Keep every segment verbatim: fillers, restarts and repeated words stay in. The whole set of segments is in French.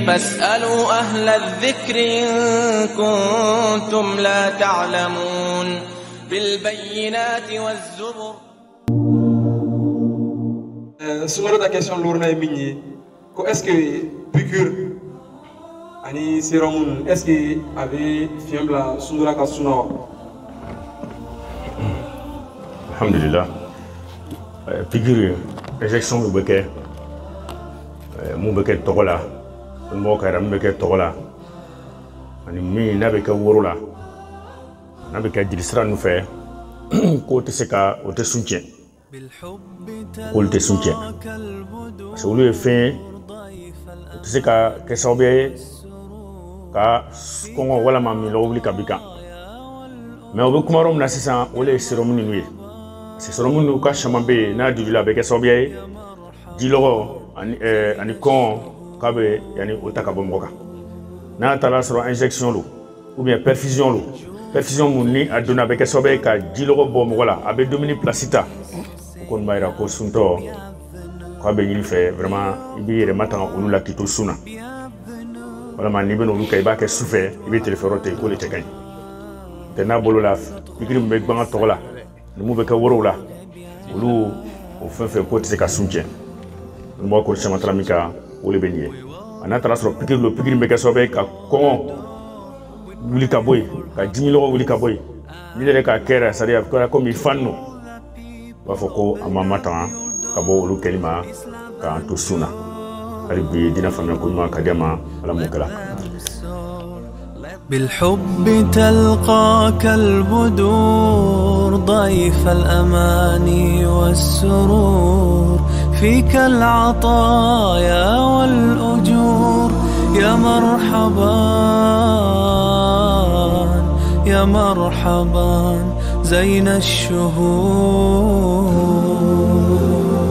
فاسألوا أهل الذكر إن كنتم لا تعلمون بالبينات والزبر. Selon la question lourna mini, est-ce que piqûre ani sérum est-ce que avait fiable la sundura kasuna? Alhamdulillah. Piqûre injection de beke mu beke togola mo kayra mu beke togola ani mi na beke worola na beke dilisra nu fe ko te seka o te sunche ko te sunche so lu fe te seka ke sobe ka kongo wala ma mi lo obli kabika mais o be kumarom na sisa o le serum ni nuit c'est serum nu ka chamambe na dudula beke sobe dilogo ani eh, ani kon kabe yani otaka bomboka na tala soro injection lo ou bien perfusion lo perfusion munni aduna beke sobe ka dilogo bombola abe domini placita kon mayra ko sunto kabe ni fe vraiment ibi re matan onu la tito suna wala man ni beno lu kay ba ke souffert ibi téléphorote ko le tekay te na bolo la igri me gbanga tola ni mu beke woro la olu o fe fe ko te ka sunche mo ko chama tramika ole benye anatara so pikir lo pikir me ka sobe ka ko wuli ka boy ka jimilo wuli ka boy ni le ka kera saria ko ko mi fanno wa foko amamata ka bo lu kelima ka to suna alibi dina famna ko ma ka dema ala mukala بالحب تلقاك البدور ضيف الأماني والسرور فيك العطايا والأجور يا مرحبا يا مرحبا زين الشهور.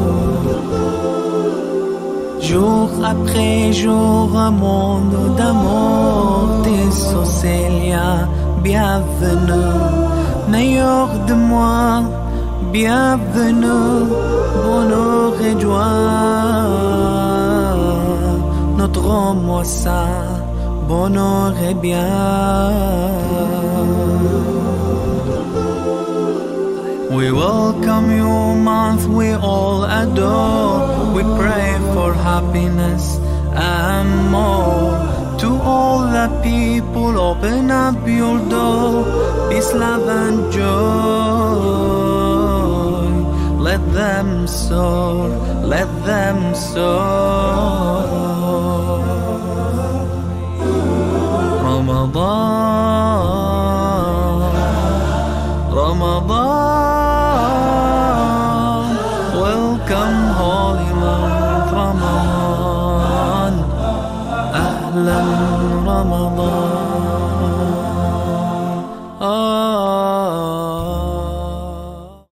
Jour après jour, un monde d'amour, tes Célia, bienvenue. Meilleur de moi, bienvenue. Bonheur et joie, notre moi ça, bonheur et bien. We welcome you, month we all adore. We pray for happiness and more. To all the people, open up your door. Peace, love and joy. Let them soar, let them soar. Ramadan, Ramadan. Welcome holy month Ramadan. Ahlan Ramadan. Ah.